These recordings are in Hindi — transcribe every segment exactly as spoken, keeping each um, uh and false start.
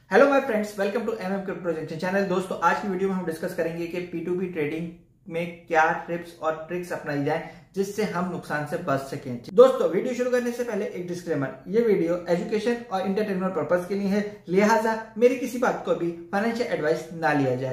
Hello my friends, welcome to MM crypto projection channel. दोस्तों, आज की वीडियो में हम डिस्कस करेंगे कि पी टू पी ट्रेडिंग में क्या टिप्स और ट्रिक्स अपनाई जाए जिससे हम नुकसान से बच सकें। दोस्तों, वीडियो शुरू करने से पहले एक डिस्क्लेमर, ये वीडियो एजुकेशन और एंटरटेनमेंट पर्पस के लिए है, लिहाजा मेरी किसी बात को भी फाइनेंशियल एडवाइस ना लिया जाए।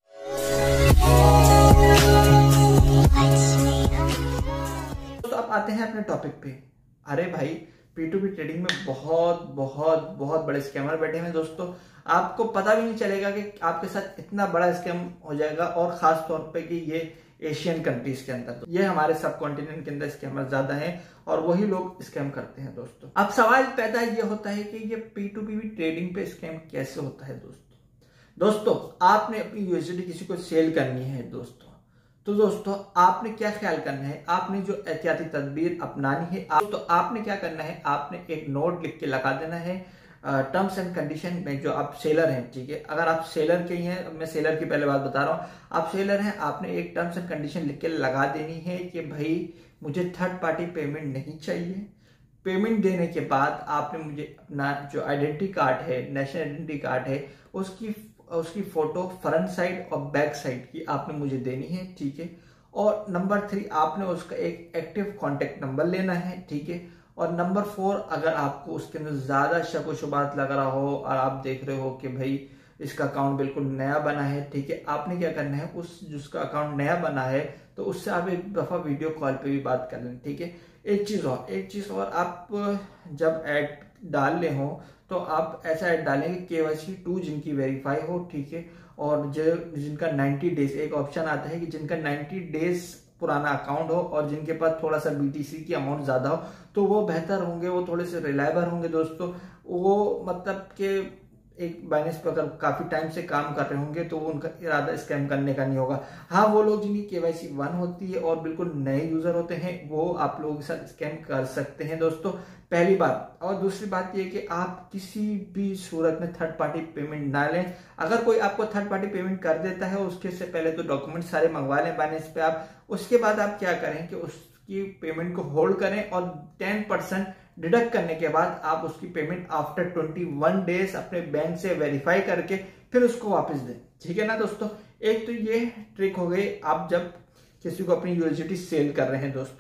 तो अब आते हैं अपने टॉपिक पे। अरे भाई, पी टू पी ट्रेडिंग में बहुत बहुत बहुत बड़े स्कैमर बैठे हैं दोस्तों। आपको पता भी नहीं चलेगा कि आपके साथ इतना बड़ा स्कैम हो जाएगा, और खास तौर पे कि ये एशियन कंट्रीज के अंदर, तो ये हमारे सब कॉन्टिनेंट के अंदर स्कैमर ज्यादा हैं और वही लोग स्कैम करते हैं दोस्तों। अब सवाल पैदा ये होता है कि ये पी टू पी ट्रेडिंग पे स्कैम कैसे होता है दोस्तों। दोस्तों, आपने अपनी यूएसडी किसी को सेल करनी है दोस्तों, तो दोस्तों आपने क्या ख्याल करना है, आपने जो एहतियाती तदबीर अपनानी है, आप, तो आपने क्या करना है, आपने एक नोट लिख के लगा देना है टर्म्स एंड कंडीशन में। जो आप सेलर हैं, ठीक है, अगर आप सेलर के ही हैं, मैं सेलर की पहले बात बता रहा हूँ, आप सेलर हैं, आपने एक टर्म्स एंड कंडीशन लिख के लगा देनी है कि भाई मुझे थर्ड पार्टी पेमेंट नहीं चाहिए। पेमेंट देने के बाद आपने मुझे अपना जो आइडेंटिटी कार्ड है, नेशनल आइडेंटिटी कार्ड है, उसकी उसकी फोटो फ्रंट साइड और बैक साइड की आपने मुझे देनी है, ठीक है। और नंबर थ्री, आपने उसका एक एक्टिव कॉन्टेक्ट नंबर लेना है, ठीक है। और नंबर फोर, अगर आपको उसके अंदर ज्यादा शक व शुबात लग रहा हो और आप देख रहे हो कि भाई इसका अकाउंट बिल्कुल नया बना है, ठीक है, आपने क्या करना है, उस जिसका अकाउंट नया बना है तो उससे आप एक दफा वीडियो कॉल पे भी बात कर लें, ठीक है। एक चीज और एक चीज और आप जब ऐड डाल ले हो तो आप ऐसा ऐड डालेंगे के वाई सी टू जिनकी वेरीफाई हो, ठीक है। और जो जिनका नाइन्टी डेज, एक ऑप्शन आता है कि जिनका नाइन्टी डेज पुराना अकाउंट हो और जिनके पास थोड़ा सा बीटीसी की अमाउंट ज्यादा हो, तो वो बेहतर होंगे, वो थोड़े से रिलायबल होंगे दोस्तों। वो मतलब कि एक बाइनेंस पर अगर काफी टाइम से काम कर रहे होंगे तो वो उनका इरादा स्कैम करने का नहीं होगा। हाँ, वो लोग जिनकी केवाईसी वन होती है और बिल्कुल नए यूजर होते हैं, वो आप लोगों के साथ स्कैम कर सकते हैं दोस्तों, पहली बात। और दूसरी बात ये कि आप किसी भी सूरत में थर्ड पार्टी पेमेंट ना लें। अगर कोई आपको थर्ड पार्टी पेमेंट कर देता है, उसके से पहले तो डॉक्यूमेंट सारे मंगवा लें बाइनेंस पे आप। उसके बाद आप क्या करें कि उसकी पेमेंट को होल्ड करें और टेन परसेंट डिडक्ट करने के बाद आप उसकी payment after twenty one days अपने बैंक से वेरीफाई करके फिर उसको वापस दें, ठीक है ना दोस्तों। एक तो ये ट्रिक हो गई आप जब किसी को अपनी यूएसडी सेल कर रहे हैं दोस्तों।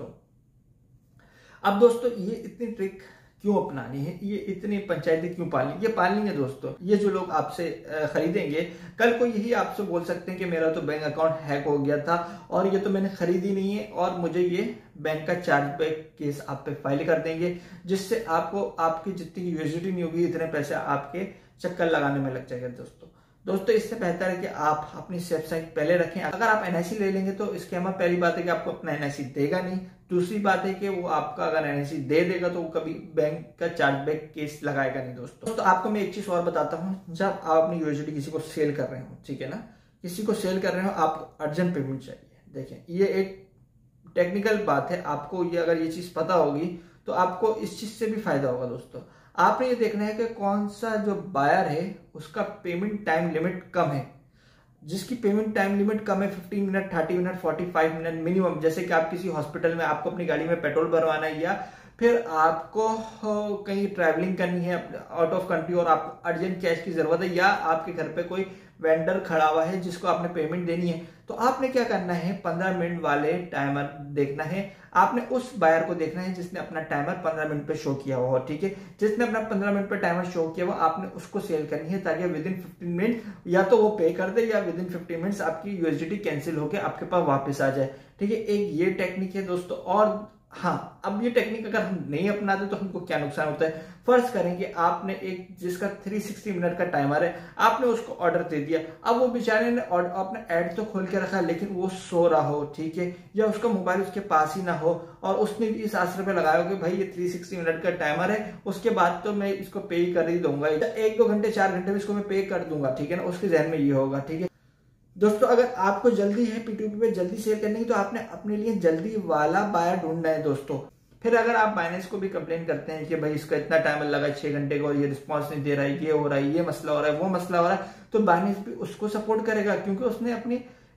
अब दोस्तों, ये इतनी ट्रिक क्यों अपनानी है, ये इतनी पंचायती क्यों पालनी, ये पालनी है दोस्तों। ये जो लोग आपसे खरीदेंगे, कल को यही आपसे बोल सकते हैं कि मेरा तो बैंक अकाउंट हैक हो गया था और ये तो मैंने खरीदी नहीं है और मुझे ये बैंक का चार्जबैक केस आप पे फाइल कर देंगे, जिससे आपको आपकी जितनी यूएसडी नहीं होगी, इतने पैसे आपके चक्कर लगाने में लग जाएगा दोस्तों। दोस्तों, इससे बेहतर है कि आप अपनी सेफ साइड पहले रखें। अगर आप एनआईसी ले लेंगे तो स्कैमर पहली बात है कि आपको अपना एनआईसी देगा नहीं, दूसरी बात है कि वो आपका अगर एनआईसी दे देगा तो वो कभी बैंक का चार्जबैक केस लगाएगा नहीं दोस्तों। तो आपको मैं एक चीज और बताता हूँ, जब आप अपनी यूएसडी किसी को सेल कर रहे हो, ठीक है ना, किसी को सेल कर रहे हो, आपको अर्जेंट पेमेंट चाहिए। देखें, ये एक टेक्निकल बात है, आपको ये अगर ये चीज पता होगी तो आपको इस चीज से भी फायदा होगा दोस्तों। आपने ये देखना है कि कौन सा जो बायर है उसका पेमेंट टाइम लिमिट कम है। जिसकी पेमेंट टाइम लिमिट कम है, fifteen minute, thirty minute, forty five minute minimum, जैसे कि आप किसी हॉस्पिटल में आपको अपनी गाड़ी में पेट्रोल भरवाना है या फिर आपको कहीं ट्रैवलिंग करनी है आउट ऑफ कंट्री और आपको अर्जेंट कैश की जरूरत है, या आपके घर पे कोई वेंडर खड़ा हुआ है जिसको आपने पेमेंट देनी है, तो आपने क्या करना है, पंद्रह मिनट वाले टाइमर देखना है। आपने उस बायर को देखना है जिसने अपना टाइमर पंद्रह मिनट पे शो किया हुआ हो, ठीक है। जिसने अपना पंद्रह मिनट पे टाइमर शो किया हुआ, आपने उसको सेल करनी है ताकि विद इन फिफ्टीन मिनट या तो वो पे कर दे या विद इन फिफ्टीन मिनट्स आपकी यूएसडी कैंसिल होकर आपके पास वापस आ जाए, ठीक है। एक ये टेक्निक है दोस्तों। और हाँ, अब ये टेक्निक अगर हम नहीं अपनाते तो हमको क्या नुकसान होता है। फर्ज करें कि आपने एक जिसका थ्री सिक्सटी मिनट का टाइमर है, आपने उसको ऑर्डर दे दिया, अब वो बेचारे ने अपना ऐड तो खोल के रखा लेकिन वो सो रहा हो, ठीक है, या उसका मोबाइल उसके पास ही ना हो और उसने भी इस आसरे पे लगाया हो कि भाई ये थ्री सिक्सटी मिनट का टाइमर है, उसके बाद तो मैं इसको पे ही कर ही दूंगा, एक दो घंटे चार घंटे में इसको मैं पे कर दूंगा, ठीक है ना, उसके जहन में ये होगा, ठीक है दोस्तों। अगर आपको जल्दी है पी टू पी पे जल्दी सेल करने की, तो आपने अपने लिए जल्दी वाला बायर ढूंढना है दोस्तों। फिर अगर आप बाइनेंस को भी कंप्लेन करते हैं कि भाई इसका इतना टाइम लगा छह घंटे का और ये रिस्पॉन्स नहीं दे रहा है, ये हो रहा है, ये मसला हो रहा है, वो मसला हो रहा है, तो बाइनेंस भी उसको सपोर्ट करेगा क्योंकि उसने अपनी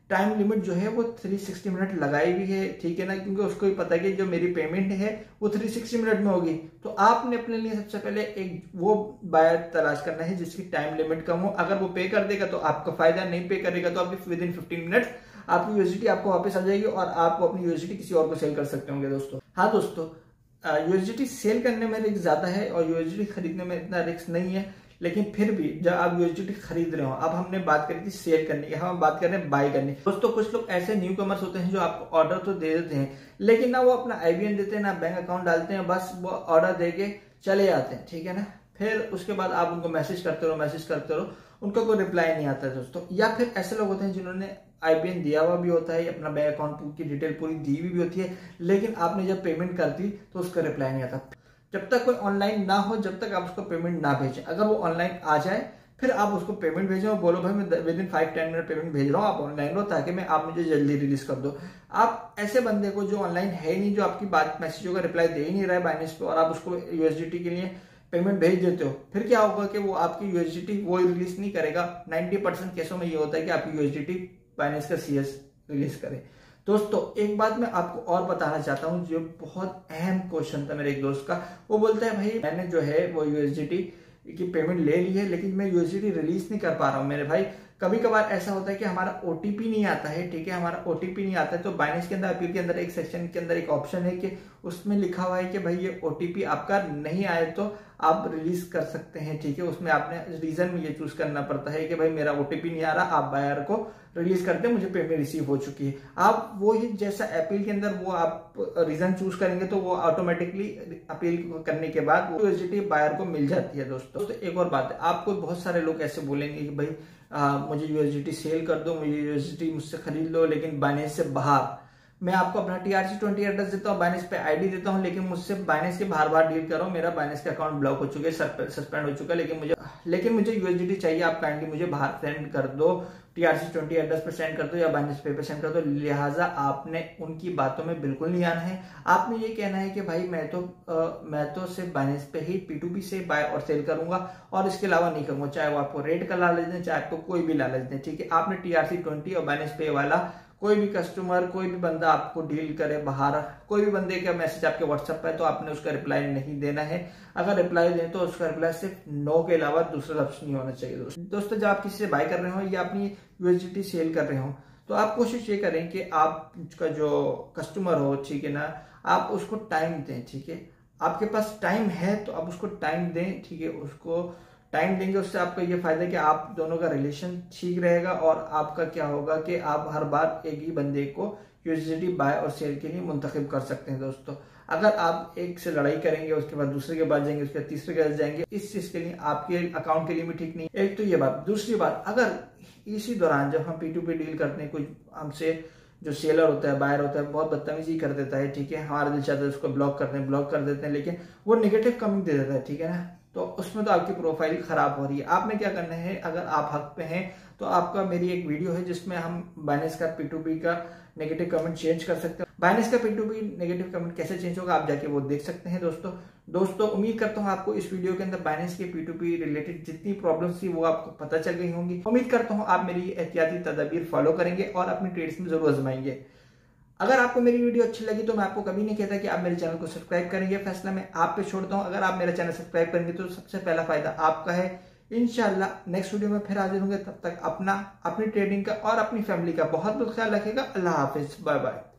टाइम लिमिट जो है वो तीन सौ साठ मिनट लगाई हुई है, ठीक है ना, क्योंकि उसको भी पता है कि जो मेरी पेमेंट है वो तीन सौ साठ मिनट में होगी। तो आपने अपने लिए सबसे पहले एक वो बायर तलाश करना है जिसकी टाइम लिमिट कम हो। अगर वो पे कर देगा तो आपका फायदा, नहीं पे करेगा तो आपकी विद इन फिफ्टीन मिनट आपकी यूएसडीटी आपको वापस आ जाएगी और आप अपनी यूएसडीटी किसी और को सेल कर सकते होंगे दोस्तों। हाँ दोस्तों, यूएसडीटी सेल करने में रिस्क ज्यादा है और यूएसडीटी खरीदने में इतना रिस्क नहीं है, लेकिन फिर भी जब आप यूएसडीटी खरीद रहे हो, अब हमने बात करी थी सेल करने की, हम बात कर रहे हैं बाय करने की। दोस्तों कुछ लोग ऐसे न्यू कमर्स होते हैं जो आपको ऑर्डर तो दे देते हैं, लेकिन ना वो अपना आईबीएन देते हैं ना बैंक अकाउंट डालते हैं, बस वो ऑर्डर दे के चले जाते हैं, ठीक है ना। फिर उसके बाद आप उनको मैसेज करते रहो मैसेज करते रहो उनका कोई रिप्लाई नहीं आता है दोस्तों। या फिर ऐसे लोग होते हैं जिन्होंने आईबीएन दिया हुआ भी होता है, अपना बैंक अकाउंट की डिटेल पूरी दी हुई भी होती है, लेकिन आपने जब पेमेंट कर दी तो उसका रिप्लाई नहीं आता। जब तक कोई ऑनलाइन ना हो, जब तक आप उसको पेमेंट ना भेजें, अगर वो ऑनलाइन आ जाए फिर आप उसको पेमेंट भेजें और बोलो भाई मैं within five ten minute payment भेज रहा हूँ, आप ऑनलाइन हो ताकि मैं आप मुझे जल्दी रिलीज कर दो। आप ऐसे बंदे को जो ऑनलाइन है नहीं, जो आपकी बात मैसेजों का रिप्लाई दे ही नहीं रहा है बाइनेंस पे, और आप उसको यूएसडीटी के लिए पेमेंट भेज देते हो, फिर क्या होगा कि वो आपकी यूएसडीटी वो रिलीज नहीं करेगा। नाइन्टी परसेंट केसों में ये होता है कि आपकी यूएसडीटी बाइनेंस का सीएस रिलीज करे। दोस्तों एक बात मैं आपको और बताना चाहता हूं जो बहुत अहम क्वेश्चन था मेरे एक दोस्त का। वो बोलता है भाई मैंने जो है वो यूएसडीटी की पेमेंट ले ली है लेकिन मैं यूएसडीटी रिलीज नहीं कर पा रहा हूं। मेरे भाई कभी कभार ऐसा होता है कि हमारा ओटीपी नहीं आता है, ठीक है, हमारा ओटीपी नहीं आता है, तो बाइनेंस के अंदर अपील के अंदर एक सेक्शन के अंदर एक ऑप्शन है कि उसमें लिखा हुआ है कि भाई ये ओटीपी आपका नहीं आए तो आप रिलीज कर सकते हैं, ठीक है। उसमें आपने रीजन में ये चूज करना पड़ता है कि भाई मेरा ओटीपी नहीं आ रहा, आप बायर को रिलीज कर दे, मुझे पेमेंट रिसीव हो चुकी है। आप वो ही जैसा अपील के अंदर वो आप रीजन चूज करेंगे तो वो ऑटोमेटिकली अपील करने के बाद वो यूएसडीटी बायर को मिल जाती है। दोस्तों तो एक और बात है, आपको बहुत सारे लोग ऐसे बोलेंगे कि भाई आ, मुझे यूएसडीटी सेल कर दो, मुझे यूएसडीटी मुझसे खरीद लो, लेकिन बाइनेंस से बाहर। मैं आपको अपना टीआरसी ट्वेंटी एड्रेस देता हूँ, बाइनेंस पे आईडी देता हूँ, लेकिन मुझसे बाइनेंस के बार बार डील करो, मेरा बाइनेंस का अकाउंट ब्लॉक हो चुका है, सस्पेंड हो चुका है, लेकिन मुझे लेकिन मुझे यूएसडीटी चाहिए, आप काइंडली मुझे बाहर सेंड कर दो, टीआरसी ट्वेंटी एड्रेस पे सेंड कर दो या बाइनेंस पे पे सेंड कर दो। लिहाजा आपने उनकी बातों में बिल्कुल नहीं आना है। आपने ये कहना है कि भाई मैं तो आ, मैं तो सिर्फ बाइनेंस पे ही पी टू पी से बाय और सेल करूंगा और इसके अलावा नहीं करूंगा, चाहे वो आपको रेट का लालच दें, चाहे आपको कोई भी लालच दें, ठीक है। आपने टीआरसी ट्वेंटी और बाइनेंस पे वाला कोई भी कस्टमर, कोई भी बंदा आपको डील करे बाहर, कोई भी बंदे का मैसेज आपके व्हाट्सएप पे, तो आपने उसका रिप्लाई नहीं देना है। अगर रिप्लाई दें तो उसका रिप्लाई सिर्फ नो के अलावा दूसरा ऑप्शन नहीं होना चाहिए। दोस्तों दोस्तों जब आप किसी से बाय कर रहे हो या अपनी यूएसडीटी सेल कर रहे हो तो आप कोशिश ये करें कि आपका जो कस्टमर हो, ठीक है ना, आप उसको टाइम दें, ठीक है। आपके पास टाइम है तो आप उसको टाइम दें, ठीक है। उसको टाइम देंगे, उससे आपका ये फायदा है कि आप दोनों का रिलेशन ठीक रहेगा और आपका क्या होगा कि आप हर बार एक ही बंदे को यूएसडीटी बाय और सेल के लिए मुंतखब कर सकते हैं। दोस्तों अगर आप एक से लड़ाई करेंगे, उसके बाद दूसरे के बाद जाएंगे, उसके बाद तीसरे के बाद जाएंगे, इस चीज के लिए आपके अकाउंट के लिए भी ठीक नहीं। एक तो ये बात। दूसरी बात, अगर इसी दौरान जब हम पी टू पी डील करते हैं, कुछ हमसे जो सेलर होता है, बायर होता है, बहुत बदतमीजी कर देता है, ठीक है, हमारा दिल चाहता है उसको ब्लॉक करते हैं, ब्लॉक कर देते हैं, लेकिन वो नेगेटिव कमेंट दे देता है, ठीक है ना, तो उसमें तो आपकी प्रोफाइल खराब हो रही है। आपने क्या करना है, अगर आप हक पे हैं तो आपका मेरी एक वीडियो है जिसमें हम बाइनेंस का पी टू पी का नेगेटिव कमेंट चेंज कर सकते हैं। बाइनेंस का P to P negative comment कैसे चेंज होगा आप जाके वो देख सकते हैं। दोस्तों दोस्तों उम्मीद करता हूँ आपको इस वीडियो के अंदर बाइनेंस के पी टू पी रिलेटेड जितनी प्रॉब्लम्स थी वो आपको पता चल गई होंगी। उम्मीद करता हूँ आप मेरी एहतियाती तदाबीर फॉलो करेंगे और अपनी ट्रेड्स में जरूर आजमाएंगे। अगर आपको मेरी वीडियो अच्छी लगी तो मैं आपको कभी नहीं कहता कि आप मेरे चैनल को सब्सक्राइब करेंगे, फैसला मैं आप पे छोड़ता हूं। अगर आप मेरा चैनल सब्सक्राइब करेंगे तो सबसे पहला फायदा आपका है। इंशाल्लाह नेक्स्ट वीडियो में फिर हाजिर होंगे, तब तक अपना, अपनी ट्रेडिंग का और अपनी फैमिली का बहुत बहुत ख्याल रखिएगा। अल्लाह हाफिज, बाय बाय।